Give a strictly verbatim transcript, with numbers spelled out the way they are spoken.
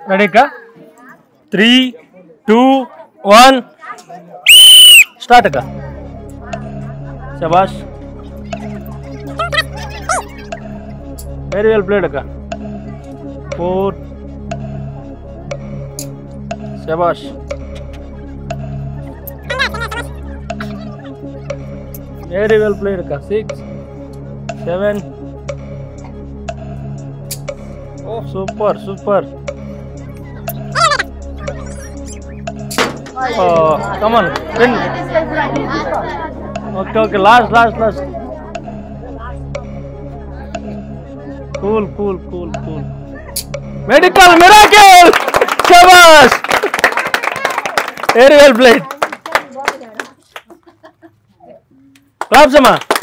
Ready ka? Three, two, one. Start ka. Shabash. Very well played ka. Four. Shabash. Very well played ka. Six, seven. Oh, super, super. Oh, come on. Ten. Okay, okay. Last, last, last. Cool, cool, cool, cool. Medical miracle. Shabash. Very well played. Clap, Sama.